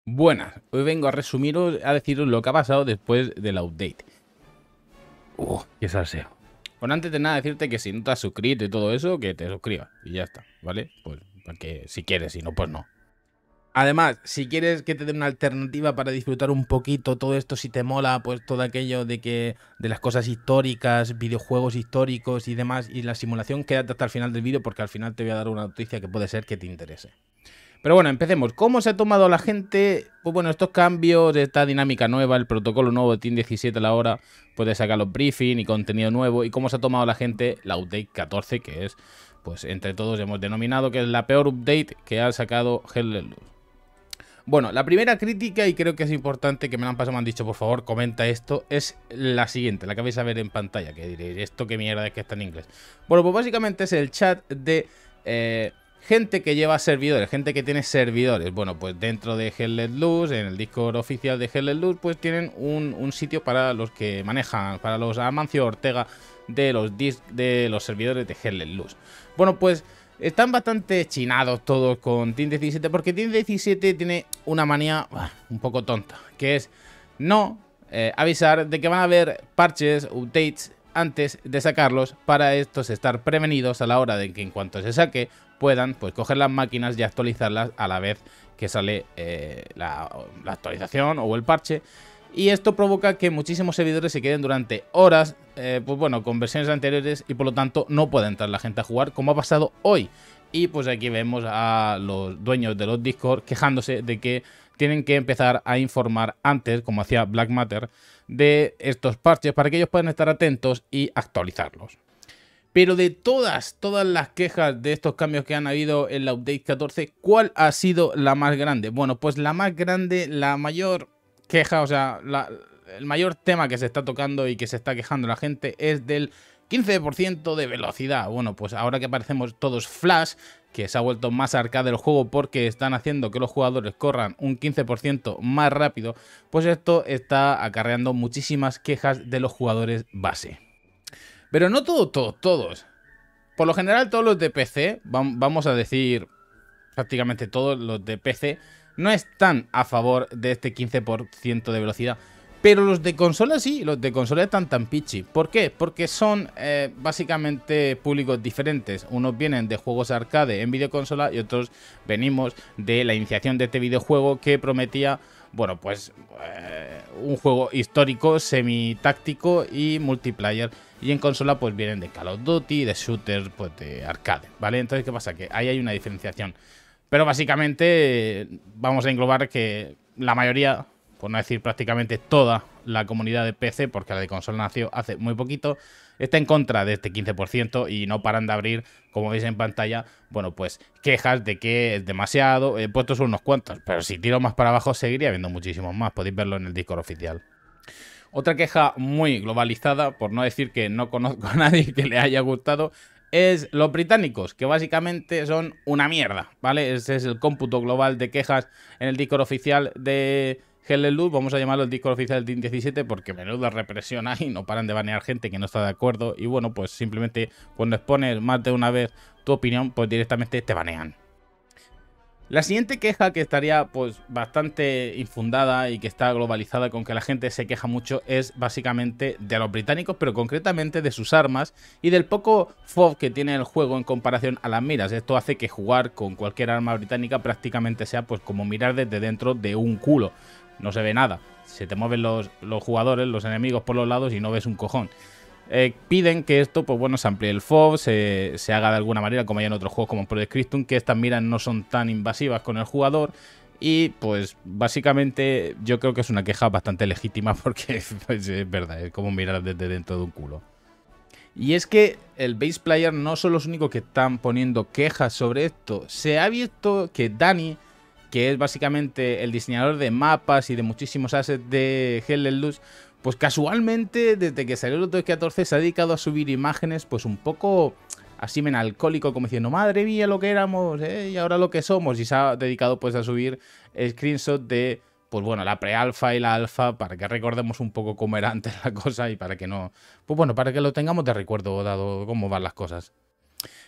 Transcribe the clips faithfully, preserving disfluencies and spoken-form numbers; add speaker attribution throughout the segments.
Speaker 1: Buenas, hoy vengo a resumiros, a deciros lo que ha pasado después del update. Uh, qué salseo. Bueno, antes de nada decirte que si no te has suscrito y todo eso, que te suscribas y ya está, ¿vale? Pues porque si quieres, si no, pues no. Además, si quieres que te dé una alternativa para disfrutar un poquito todo esto, si te mola, pues todo aquello de que de las cosas históricas, videojuegos históricos y demás, y la simulación, quédate hasta el final del vídeo porque al final te voy a dar una noticia que puede ser que te interese. Pero bueno, empecemos. ¿Cómo se ha tomado la gente? Pues bueno, estos cambios, esta dinámica nueva, el protocolo nuevo de Team diecisiete a la hora, puede sacar los briefing y contenido nuevo. ¿Y cómo se ha tomado la gente la update catorce, que es, pues entre todos hemos denominado que es la peor update que ha sacado Hell. Bueno, la primera crítica, y creo que es importante, que me la han pasado, me han dicho, por favor, comenta esto, es la siguiente, la que vais a ver en pantalla, que diréis, ¿esto qué mierda es que está en inglés? Bueno, pues básicamente es el chat de... Eh, gente que lleva servidores, gente que tiene servidores. Bueno, pues dentro de Hell Let Loose, en el Discord oficial de Hell Let Loose, pues tienen un, un sitio para los que manejan, para los Amancio Ortega de los, de los servidores de Hell Let Loose. Bueno, pues están bastante chinados todos con Team diecisiete, porque Team diecisiete tiene una manía uh, un poco tonta, que es no eh, avisar de que van a haber parches, updates, antes de sacarlos, para estos estar prevenidos a la hora de que en cuanto se saque puedan pues coger las máquinas y actualizarlas a la vez que sale eh, la, la actualización o el parche. Y esto provoca que muchísimos servidores se queden durante horas, eh, pues bueno, con versiones anteriores, y por lo tanto no puede entrar la gente a jugar, como ha pasado hoy. Y pues aquí vemos a los dueños de los Discord quejándose de que tienen que empezar a informar antes, como hacía Black Matter, de estos parches para que ellos puedan estar atentos y actualizarlos. Pero de todas, todas las quejas de estos cambios que han habido en la Update catorce, ¿cuál ha sido la más grande? Bueno, pues la más grande, la mayor queja, o sea, la, el mayor tema que se está tocando y que se está quejando la gente es del quince por ciento de velocidad. Bueno, pues ahora que parecemos todos Flash, que se ha vuelto más arcade el juego porque están haciendo que los jugadores corran un quince por ciento más rápido, pues esto está acarreando muchísimas quejas de los jugadores base. Pero no todos, todos, todos. Por lo general todos los de P C, vamos a decir prácticamente todos los de P C, no están a favor de este quince por ciento de velocidad. Pero los de consola sí, los de consola están tan pichi. ¿Por qué? Porque son eh, básicamente públicos diferentes. Unos vienen de juegos arcade en videoconsola y otros venimos de la iniciación de este videojuego que prometía, bueno, pues eh, un juego histórico, semi-táctico y multiplayer. Y en consola pues vienen de Call of Duty, de shooters, pues de arcade, ¿vale? Entonces, ¿qué pasa? Que ahí hay una diferenciación. Pero básicamente vamos a englobar que la mayoría, por no decir prácticamente toda la comunidad de P C, porque la de consola nació hace muy poquito, está en contra de este quince por ciento y no paran de abrir, como veis en pantalla, bueno, pues quejas de que es demasiado. He puesto solo unos cuantos, pero si tiro más para abajo seguiría habiendo muchísimos más. Podéis verlo en el Discord oficial. Otra queja muy globalizada, por no decir que no conozco a nadie que le haya gustado, es los británicos, que básicamente son una mierda, ¿vale? Ese es el cómputo global de quejas en el Discord oficial de Hell Let Loose. Vamos a llamarlo el Discord oficial de Team diecisiete porque menuda represión hay, no paran de banear gente que no está de acuerdo. Y bueno, pues simplemente cuando expones más de una vez tu opinión, pues directamente te banean. La siguiente queja, que estaría pues bastante infundada y que está globalizada con que la gente se queja mucho, es básicamente de los británicos, pero concretamente de sus armas y del poco F O V que tiene el juego en comparación a las miras. Esto hace que jugar con cualquier arma británica prácticamente sea pues como mirar desde dentro de un culo. No se ve nada, se te mueven los, los jugadores, los enemigos por los lados y no ves un cojón. Eh, piden que esto, pues bueno, se amplíe el F O V, se, se haga de alguna manera, como hay en otros juegos como Project Crystal, que estas miras no son tan invasivas con el jugador. Y pues básicamente yo creo que es una queja bastante legítima porque pues, es verdad, es como mirar desde dentro de un culo. Y es que el base player no son los únicos que están poniendo quejas sobre esto. Se ha visto que Dani, que es básicamente el diseñador de mapas y de muchísimos assets de Hell Let Loose, pues casualmente, desde que salió el Update catorce, se ha dedicado a subir imágenes, pues un poco así menalcohólico, como diciendo, madre mía lo que éramos, ¿eh? Y ahora lo que somos. Y se ha dedicado pues a subir screenshots de, pues bueno, la pre-alfa y la alfa, para que recordemos un poco cómo era antes la cosa y para que no, pues bueno, para que lo tengamos de recuerdo dado cómo van las cosas.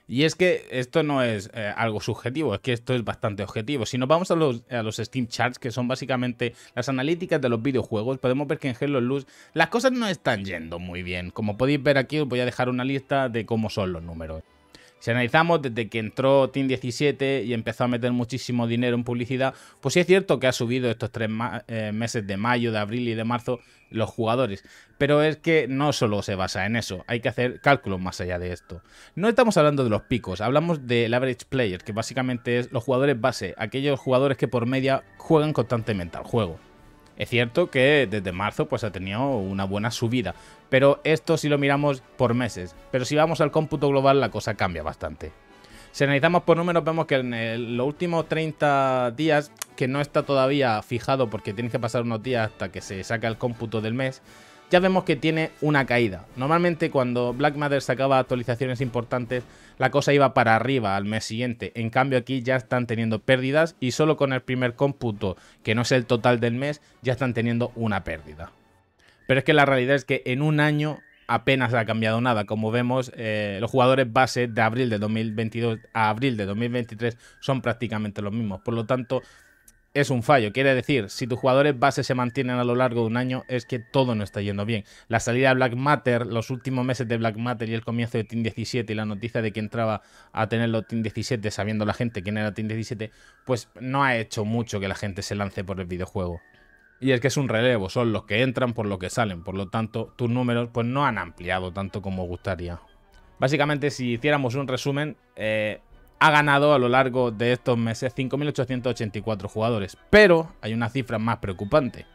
Speaker 1: Y es que esto no es eh, algo subjetivo, es que esto es bastante objetivo. Si nos vamos a los, a los Steam Charts, que son básicamente las analíticas de los videojuegos, podemos ver que en Halo Luz las cosas no están yendo muy bien. Como podéis ver aquí, os voy a dejar una lista de cómo son los números. Si analizamos desde que entró Team diecisiete y empezó a meter muchísimo dinero en publicidad, pues sí es cierto que ha subido estos tres eh, meses de mayo, de abril y de marzo los jugadores. Pero es que no solo se basa en eso, hay que hacer cálculos más allá de esto. No estamos hablando de los picos, hablamos del average player, que básicamente es los jugadores base, aquellos jugadores que por media juegan constantemente al juego. Es cierto que desde marzo pues ha tenido una buena subida, pero esto si lo miramos por meses. Pero si vamos al cómputo global la cosa cambia bastante. Si analizamos por números vemos que en el, los últimos treinta días, que no está todavía fijado porque tiene que pasar unos días hasta que se saca el cómputo del mes, ya vemos que tiene una caída. Normalmente cuando Black Matter sacaba actualizaciones importantes, la cosa iba para arriba al mes siguiente. En cambio aquí ya están teniendo pérdidas y solo con el primer cómputo, que no es el total del mes, ya están teniendo una pérdida. Pero es que la realidad es que en un año apenas ha cambiado nada. Como vemos, eh, los jugadores base de abril de dos mil veintidós a abril de dos mil veintitrés son prácticamente los mismos. Por lo tanto, es un fallo. Quiere decir, si tus jugadores base se mantienen a lo largo de un año, es que todo no está yendo bien. La salida de Black Matter, los últimos meses de Black Matter y el comienzo de Team diecisiete y la noticia de que entraba a tenerlo Team diecisiete sabiendo la gente quién era Team diecisiete, pues no ha hecho mucho que la gente se lance por el videojuego. Y es que es un relevo, son los que entran por los que salen, por lo tanto tus números pues no han ampliado tanto como gustaría. Básicamente si hiciéramos un resumen, eh, ha ganado a lo largo de estos meses cinco mil ochocientos ochenta y cuatro jugadores, pero hay una cifra más preocupante.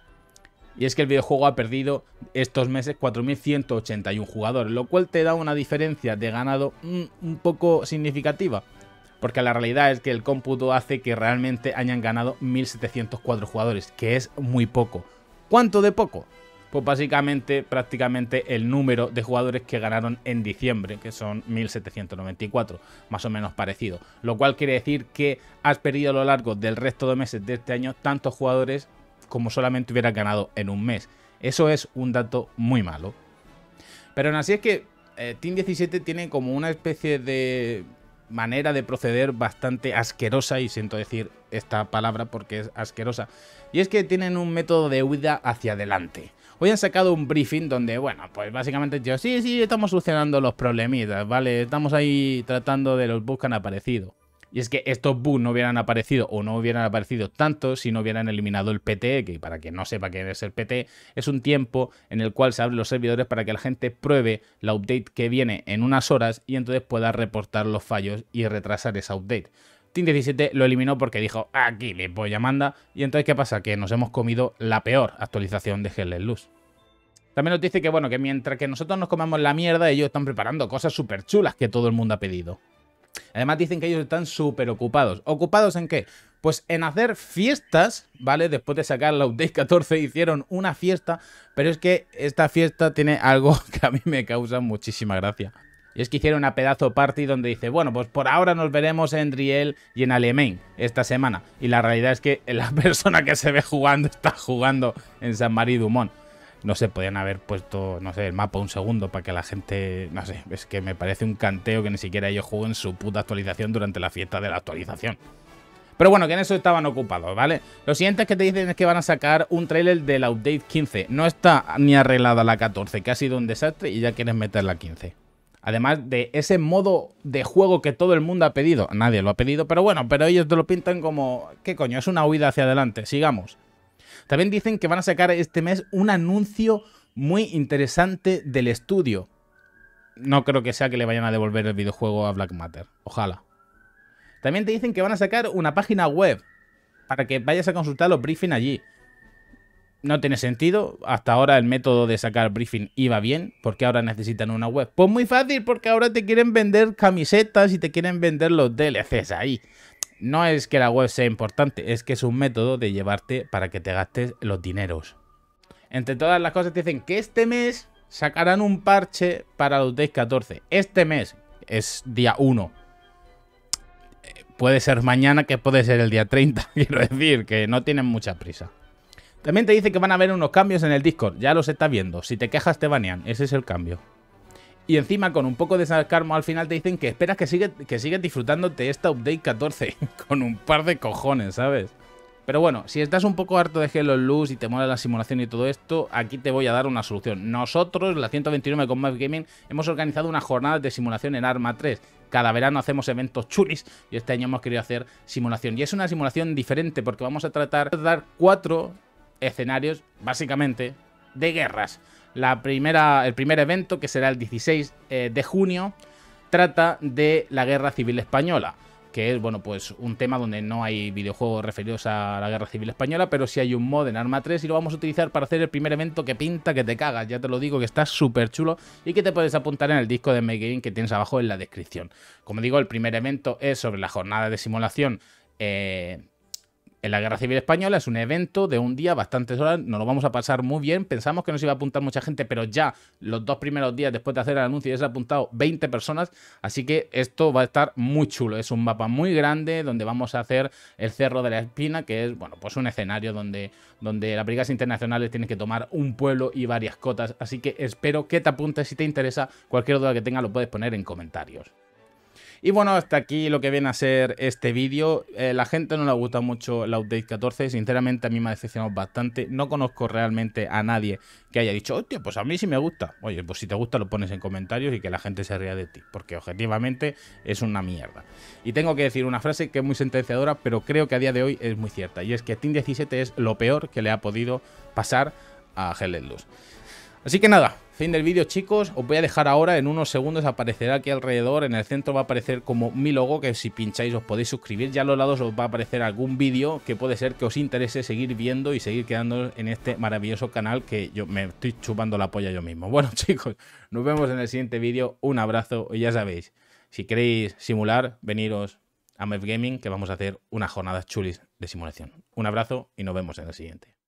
Speaker 1: Y es que el videojuego ha perdido estos meses cuatro mil ciento ochenta y uno jugadores, lo cual te da una diferencia de ganado mm, un poco significativa. Porque la realidad es que el cómputo hace que realmente hayan ganado mil setecientos cuatro jugadores, que es muy poco. ¿Cuánto de poco? Pues básicamente, prácticamente el número de jugadores que ganaron en diciembre, que son mil setecientos noventa y cuatro, más o menos parecido. Lo cual quiere decir que has perdido a lo largo del resto de meses de este año tantos jugadores como solamente hubieras ganado en un mes. Eso es un dato muy malo. Pero aún así es que eh, Team diecisiete tiene como una especie de manera de proceder bastante asquerosa, y siento decir esta palabra porque es asquerosa, y es que tienen un método de huida hacia adelante. Hoy han sacado un briefing donde, bueno, pues básicamente yo, sí, sí, estamos solucionando los problemitas, ¿vale? Estamos ahí tratando de los bugs que han aparecido. Y es que estos bugs no hubieran aparecido o no hubieran aparecido tanto si no hubieran eliminado el P T, que para quien no sepa qué es el P T, es un tiempo en el cual se abren los servidores para que la gente pruebe la update que viene en unas horas y entonces pueda reportar los fallos y retrasar esa update. Team diecisiete lo eliminó porque dijo, aquí le voy a manda, y entonces ¿qué pasa? Que nos hemos comido la peor actualización de Hell Let Loose. También nos dice que, bueno, que mientras que nosotros nos comemos la mierda, ellos están preparando cosas súper chulas que todo el mundo ha pedido. Además dicen que ellos están súper ocupados. ¿Ocupados en qué? Pues en hacer fiestas, ¿vale? Después de sacar la Update catorce hicieron una fiesta, pero es que esta fiesta tiene algo que a mí me causa muchísima gracia. Y es que hicieron una pedazo party donde dice, bueno, pues por ahora nos veremos en Riel y en Alemán esta semana. Y la realidad es que la persona que se ve jugando está jugando en Saint-Marie-du-Mont. No sé, podían haber puesto, no sé, el mapa un segundo para que la gente, no sé, es que me parece un canteo que ni siquiera ellos jueguen su puta actualización durante la fiesta de la actualización. Pero bueno, que en eso estaban ocupados, ¿vale? Lo siguiente que te dicen es que van a sacar un trailer de la Update quince. No está ni arreglada la catorce, que ha sido un desastre, y ya quieren meter la quince. Además de ese modo de juego que todo el mundo ha pedido. Nadie lo ha pedido, pero bueno, pero ellos te lo pintan como, ¿qué coño? Es una huida hacia adelante, sigamos. También dicen que van a sacar este mes un anuncio muy interesante del estudio. No creo que sea que le vayan a devolver el videojuego a Black Matter. Ojalá. También te dicen que van a sacar una página web para que vayas a consultar los briefings allí. No tiene sentido. Hasta ahora el método de sacar briefing iba bien. ¿Por qué ahora necesitan una web? Pues muy fácil, porque ahora te quieren vender camisetas y te quieren vender los D L Cs ahí. No es que la web sea importante, es que es un método de llevarte para que te gastes los dineros. Entre todas las cosas te dicen que este mes sacarán un parche para la Update catorce. Este mes es día uno. Puede ser mañana, que puede ser el día treinta. Quiero decir que no tienen mucha prisa. También te dice que van a haber unos cambios en el Discord. Ya los estás viendo. Si te quejas te banean. Ese es el cambio. Y encima con un poco de sarcasmo al final te dicen que esperas que sigues que sigues disfrutando de esta update catorce. Con un par de cojones, ¿sabes? Pero bueno, si estás un poco harto de Hello Luz y te mola la simulación y todo esto, aquí te voy a dar una solución. Nosotros, la ciento veintinueve con Mavs Gaming, hemos organizado unas jornadas de simulación en Arma tres. Cada verano hacemos eventos chulis y este año hemos querido hacer simulación. Y es una simulación diferente porque vamos a tratar de dar cuatro escenarios, básicamente, de guerras. La primera, el primer evento, que será el dieciséis de junio, trata de la Guerra Civil Española, que es, bueno, pues un tema donde no hay videojuegos referidos a la Guerra Civil Española, pero sí hay un mod en Arma tres y lo vamos a utilizar para hacer el primer evento que pinta que te cagas, ya te lo digo, que está súper chulo y que te puedes apuntar en el disco de Make Gaming que tienes abajo en la descripción. Como digo, el primer evento es sobre la jornada de simulación eh, en la Guerra Civil Española. Es un evento de un día, bastantes horas, nos lo vamos a pasar muy bien. Pensamos que nos iba a apuntar mucha gente, pero ya los dos primeros días después de hacer el anuncio ya se han apuntado veinte personas, así que esto va a estar muy chulo. Es un mapa muy grande donde vamos a hacer el Cerro de la Espina, que es, bueno, pues un escenario donde, donde las brigadas internacionales tienen que tomar un pueblo y varias cotas, así que espero que te apuntes. Si te interesa, cualquier duda que tengas lo puedes poner en comentarios. Y bueno, hasta aquí lo que viene a ser este vídeo. Eh, la gente no le gusta mucho la update catorce. Sinceramente a mí me ha decepcionado bastante. No conozco realmente a nadie que haya dicho, hostia, pues a mí sí me gusta. Oye, pues si te gusta lo pones en comentarios y que la gente se ría de ti, porque objetivamente es una mierda. Y tengo que decir una frase que es muy sentenciadora, pero creo que a día de hoy es muy cierta. Y es que Team diecisiete es lo peor que le ha podido pasar a Hello Luz. Así que nada, fin del vídeo, chicos. Os voy a dejar ahora, en unos segundos aparecerá aquí alrededor, en el centro va a aparecer como mi logo, que si pincháis os podéis suscribir. Ya a los lados os va a aparecer algún vídeo que puede ser que os interese seguir viendo y seguir quedando en este maravilloso canal que yo me estoy chupando la polla yo mismo. Bueno, chicos, nos vemos en el siguiente vídeo. Un abrazo y ya sabéis, si queréis simular, veniros a Mavs Gaming, que vamos a hacer unas jornadas chulis de simulación. Un abrazo y nos vemos en el siguiente.